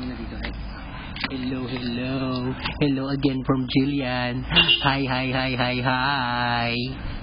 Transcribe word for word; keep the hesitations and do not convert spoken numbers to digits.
muna dito. Hi. Hello, hello. Hello again from Jillian. Hi, hi, hi, hi, hi.